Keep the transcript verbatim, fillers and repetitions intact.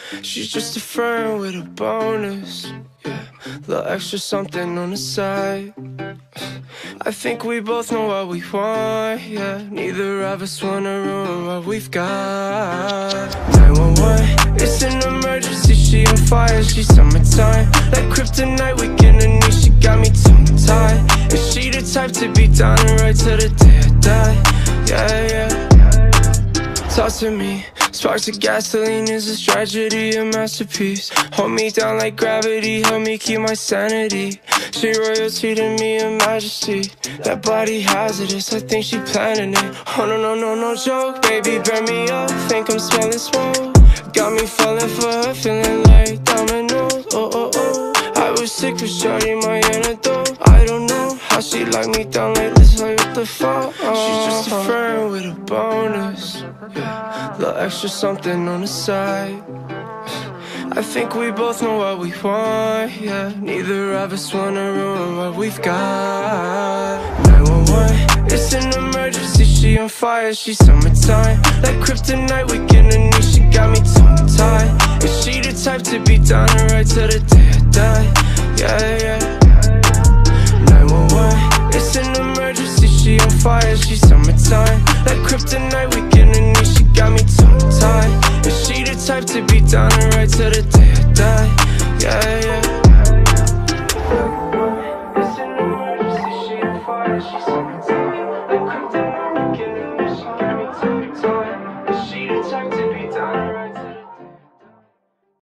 She's just a friend with a bonus, yeah, little extra something on the side. I think we both know what we want, yeah. Neither of us wanna ruin what we've got. nine one one, it's an emergency. She on fire, she's summertime. Like kryptonite, we gonna need. She got me tongue-tied. And she the type to be down and right till the day I die. Yeah, yeah. Talk to me. Sparks of gasoline is a tragedy, a masterpiece. Hold me down like gravity, help me keep my sanity. She royalty to me, a majesty. That body hazardous, I think she planning it. Oh no, no, no, no joke. Baby, burn me up, think I'm smelling smoke. Got me falling for her, feeling like dominoes. Oh, oh, oh. I was sick with shorty, my antidote. I don't know how she locked me down like this, like what the fuck. Oh. She's just a friend with a bonus, yeah, little extra something on the side. I think we both know what we want, yeah. Neither of us wanna ruin what we've got. nine one one, it's an emergency. She on fire, she's summertime. Like kryptonite, we gonna need. She got me tongue-tied. And she the type to be down and right till the day I die. Yeah, yeah. nine one one, it's an emergency. She on fire, she's summertime. Like kryptonite,